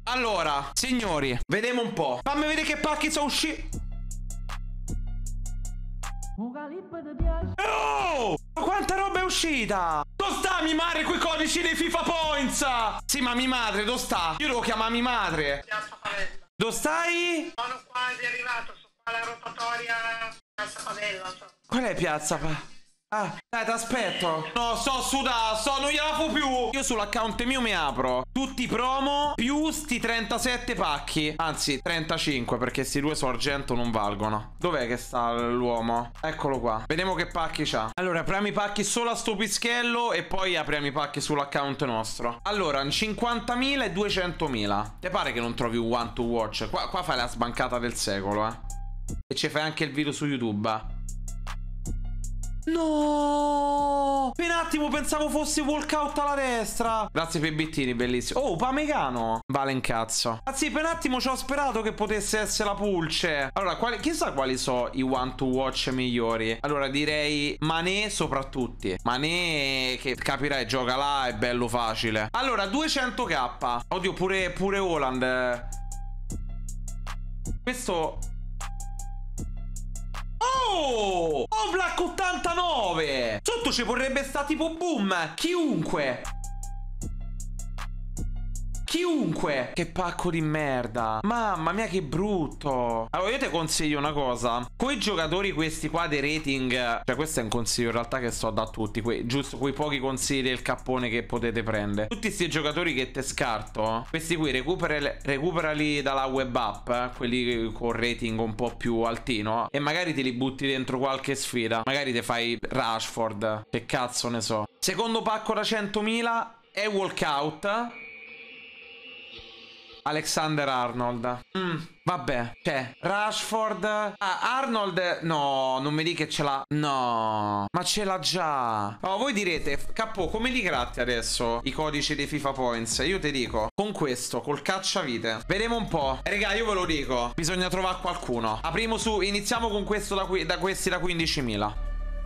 Allora, signori, vediamo un po'. Fammi vedere che pacchi sono usciti. Oh! Ma quanta roba è uscita? Dove sta mi madre quei codici dei FIFA Points? Sì, ma mi madre, dove sta? Io devo chiamare mi madre. Dove stai? Sono quasi arrivato, su qua la rotatoria Piazza Favella. Qual è Piazza Favella? Ah, dai, ti aspetto. No, sto sudando, non gliela fu più. Io sull'account mio mi apro tutti i promo più sti 37 pacchi. Anzi, 35, perché sti due su argento non valgono. Dov'è che sta l'uomo? Eccolo qua. Vediamo che pacchi c'ha. Allora, apriamo i pacchi solo a sto pischello e poi apriamo i pacchi sull'account nostro. Allora, 50.000 e 200.000. Te pare che non trovi un one to watch? Qua fai la sbancata del secolo, eh. E ci fai anche il video su YouTube. No! Per un attimo pensavo fosse walkout alla destra. Grazie per i bittini, bellissimo. Oh, Upamecano. Vale in cazzo. Anzi, per un attimo ci ho sperato che potesse essere la pulce. Allora, chissà quali sono i one to watch migliori. Allora, direi Mané soprattutto. Mané, che capirai, gioca là, è bello facile. Allora, 200k. Oddio, pure Haaland. Questo... Oh! Black 89! Sotto ci vorrebbe sta tipo boom! Chiunque! Chiunque! Che pacco di merda! Mamma mia che brutto! Allora io ti consiglio una cosa. Quei giocatori questi qua dei rating, cioè questo è un consiglio in realtà che sto da tutti, giusto quei pochi consigli del cappone che potete prendere. Tutti questi giocatori che te scarto, questi qui recuperali dalla web app, quelli con rating un po' più altino, e magari te li butti dentro qualche sfida. Magari te fai Rashford, che cazzo ne so. Secondo pacco da 100.000 è walkout. Alexander-Arnold. Vabbè, cioè, Rashford. Ah, Arnold. No, non mi dica che ce l'ha. No, ma ce l'ha già. No, voi direte, Cappo, come li gratti adesso i codici dei FIFA Points? Io ti dico, con questo, col cacciavite. Vedremo un po'. Raga, io ve lo dico, bisogna trovare qualcuno. Apriamo su, iniziamo con questo da questi da 15.000.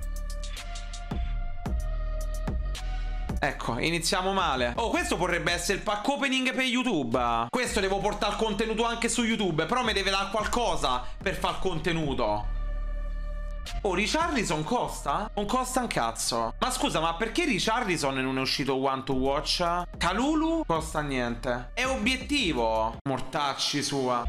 Ecco, iniziamo male. Oh, questo potrebbe essere il pack opening per YouTube. Questo devo portare il contenuto anche su YouTube. Però mi deve dare qualcosa per fare il contenuto. Oh, Richarlison costa? Non costa un cazzo. Ma scusa, ma perché Richarlison non è uscito one to watch? Kalulu? Costa niente. È obiettivo. Mortacci sua.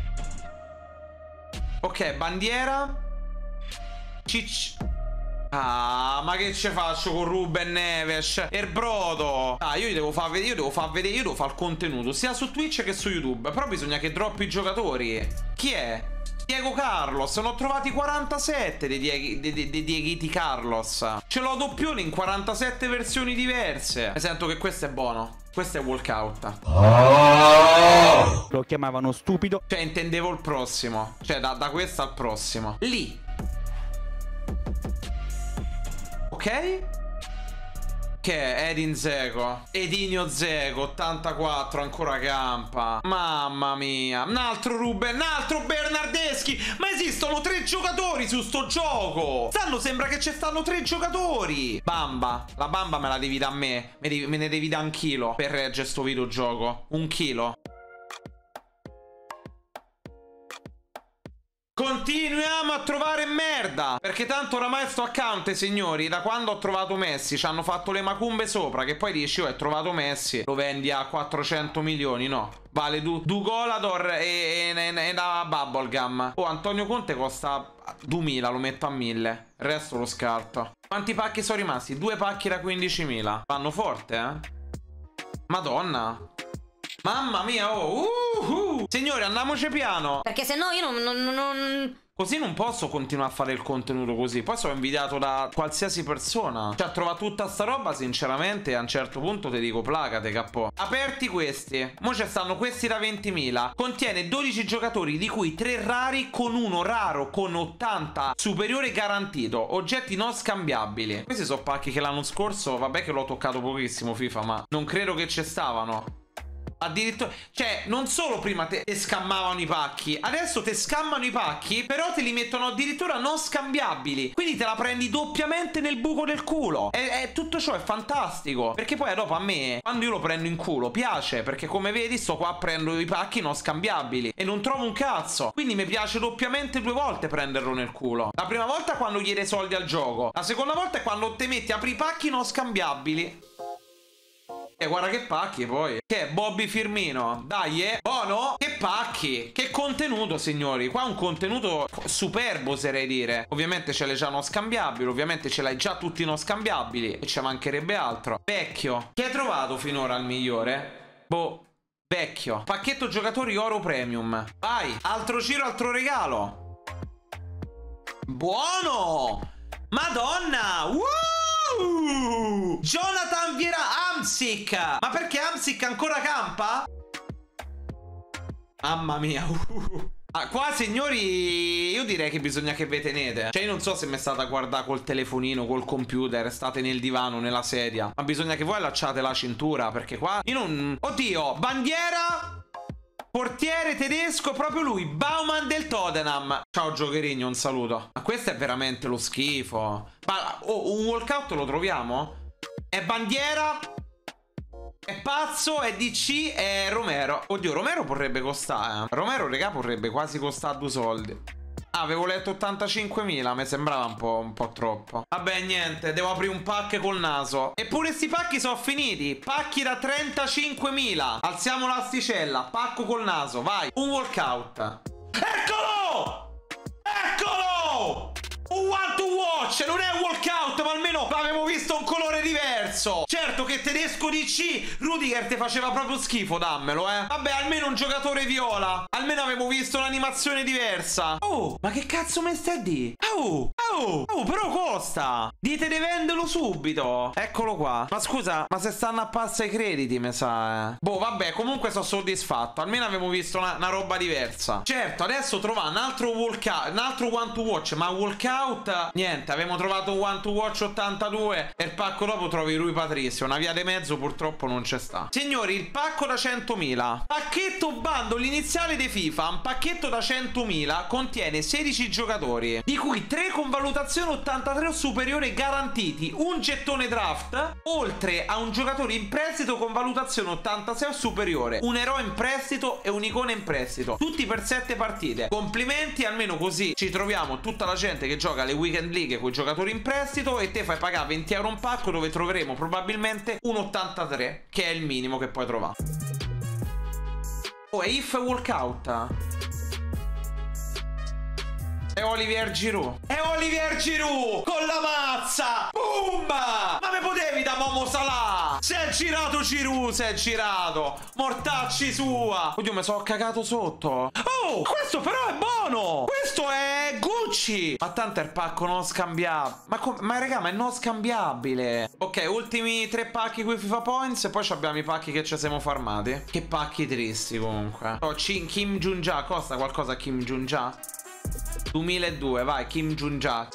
Ok, bandiera. Cicci. Ah, ma che ce faccio con Ruben Neves? Erbrodo. Ah, io devo far vedere, io devo fare il contenuto sia su Twitch che su YouTube. Però bisogna che droppi i giocatori. Chi è? Diego Carlos. Ne ho trovati 47 dei Dieghiti Carlos. Ce l'ho doppione in 47 versioni diverse. Mi sento che questo è buono. Questo è walkout. Oh! Lo chiamavano stupido. Cioè, intendevo il prossimo. Cioè, da questo al prossimo. Lì. Ok? Che è Edin Dzeko. Edinio Dzeko 84 ancora campa. Mamma mia. Un altro Ruben, un altro Bernardeschi. Ma esistono 3 giocatori su sto gioco. Sembra che ci stanno 3 giocatori. Bamba. La bamba me la devi da me. Me ne devi da un chilo per reggere sto videogioco. 1 chilo. Continuiamo a trovare merda. Perché tanto oramai sto account, signori, da quando ho trovato Messi ci hanno fatto le macumbe sopra. Che poi dici, oh, hai trovato Messi, lo vendi a 400 milioni. No, vale Dugolador e da Bubblegum. Oh, Antonio Conte costa 2000, lo metto a 1000. Il resto lo scarto. Quanti pacchi sono rimasti? 2 pacchi da 15.000. Vanno forte, eh. Madonna. Mamma mia, oh. Signori, andiamoci piano. Perché se no io non... Così non posso continuare a fare il contenuto così. Poi sono invidiato da qualsiasi persona. Cioè, trova tutta sta roba, sinceramente, a un certo punto ti dico placate, capo. Aperti questi. Mo' ci stanno questi da 20.000. Contiene 12 giocatori, di cui 3 rari con uno raro con 80 superiore garantito. Oggetti non scambiabili. Questi sono pacchi che l'anno scorso, vabbè che l'ho toccato pochissimo FIFA, ma non credo che ci stavano. Addirittura, cioè, non solo prima te scammavano i pacchi, adesso te scammano i pacchi, però te li mettono addirittura non scambiabili. Quindi te la prendi doppiamente nel buco del culo. Tutto ciò è fantastico. Perché poi dopo a me, quando io lo prendo in culo, piace. Perché come vedi, sto qua prendo i pacchi non scambiabili e non trovo un cazzo. Quindi mi piace doppiamente 2 volte prenderlo nel culo. La prima volta quando chiede soldi al gioco. La seconda volta è quando te metti, apri i pacchi non scambiabili. E guarda che pacchi poi. Che è Bobby Firmino. Dai, buono. Che pacchi. Che contenuto, signori. Qua un contenuto superbo, oserei dire. Ovviamente ce l'hai già non scambiabile. Ovviamente ce l'hai già tutti non scambiabili. E ci mancherebbe altro. Vecchio. Chi hai trovato finora il migliore? Boh. Vecchio. Pacchetto giocatori oro premium. Vai. Altro giro, altro regalo. Buono. Madonna. Jonathan Viera Hamsik. Ma perché Hamsik ancora campa? Mamma mia. Ah, qua signori io direi che bisogna che ve tenete. Cioè io non so se mi state a guardare col telefonino, col computer, state nel divano, nella sedia, ma bisogna che voi allacciate la cintura. Perché qua io non... Oddio, bandiera, portiere tedesco, proprio lui, Baumann del Tottenham. Ciao Giocherigno, un saluto. Ma questo è veramente lo schifo. Ma un walkout lo troviamo? È bandiera, è pazzo, è DC, è Romero. Oddio, Romero potrebbe costare. Romero, regà, potrebbe quasi costare 2 soldi. Ah, avevo letto 85.000, mi sembrava un po' troppo. Vabbè, niente, devo aprire un pack col naso. Eppure sti pacchi sono finiti. Pacchi da 35.000. Alziamo l'asticella, pacco col naso, vai. Un walkout. Eccolo! Eccolo! Un one to watch, non è un walkout, ma almeno avevo visto un colore diverso. Certo che tedesco DC, Rudiger te faceva proprio schifo, dammelo, Vabbè, almeno un giocatore viola. Almeno avevo visto un'animazione diversa. Oh, ma che cazzo me stai a di? Però costa. Dite di venderlo subito. Eccolo qua. Ma scusa, ma se stanno a passa i crediti, mi sa, Boh, vabbè, comunque sono soddisfatto. Almeno avevo visto una roba diversa. Certo, adesso trovare un altro walkout, un altro one to watch, ma walkout niente, avevamo trovato un one to watch 82 e il pacco dopo trovi Rui Patricio. Una via di mezzo purtroppo non c'è sta. Signori, il pacco da 100.000. Pacchetto bundle iniziale di FIFA. Un pacchetto da 100.000 contiene 16 giocatori, di cui 3 con valutazione 83 o superiore garantiti, un gettone draft, oltre a un giocatore in prestito con valutazione 86 o superiore, un eroe in prestito e un'icona in prestito, tutti per 7 partite. Complimenti, almeno così ci troviamo tutta la gente che gioca le weekend league con i giocatori in prestito e te fai pagare 20 euro un pacco dove troveremo probabilmente un 83, che è il minimo che puoi trovare. Oh, è if walkout. È Olivier Giroud. È Olivier Giroud con la mazza. Boom! Ma me potevi da Momo Salah? Si è girato Giroud, si è girato. Mortacci sua. Oddio, mi sono cagato sotto. Oh, questo però è buono. Questo è Gucci. Ma tanto è il pacco non scambiabile. Ma raga, ma è non scambiabile. Ok, ultimi 3 pacchi qui FIFA Points e poi abbiamo i pacchi che ci siamo farmati. Che pacchi tristi comunque. Oh, Kim Jun-ja. Costa qualcosa Kim Jun-ja? 2002, vai, Kim Jun-ja.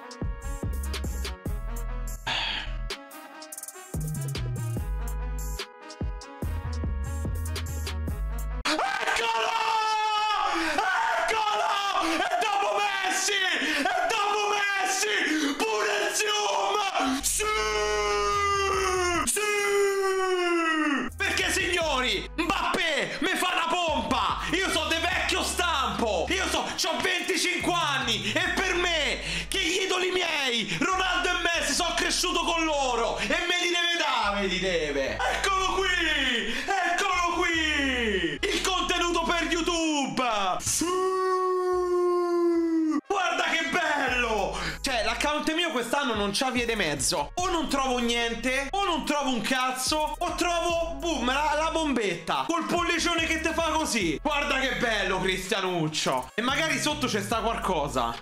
Eccolo! Eccolo! È dopo Messi! È dopo Messi! Pure il zoom! Sì! Sì! Perché signori, Mbappé mi fa una pompa! Io so de vecchio stampo! Io c'ho 25 anni e per me, che gli idoli miei, Ronaldo e Messi, sono cresciuto con loro e me li deve dare, me li deve. Eccolo qui! Eccolo qui! Il contenuto per YouTube! Guarda che bello! Cioè, l'account mio quest'anno non c'ha vie di mezzo. O non trovo niente, o non trovo un cazzo, o trovo, boom, la bombetta. Col pollicione che te fa così. Guarda che bello, Cristianuccio. E magari sotto c'è sta qualcosa.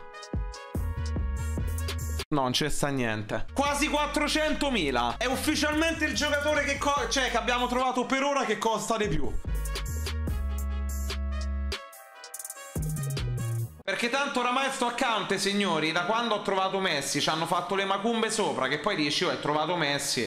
No, non c'è sta niente. Quasi 400.000. È ufficialmente il giocatore che abbiamo trovato per ora che costa di più. Perché tanto oramai sto account, signori, da quando ho trovato Messi ci hanno fatto le macumbe sopra, che poi dici, oh, hai trovato Messi,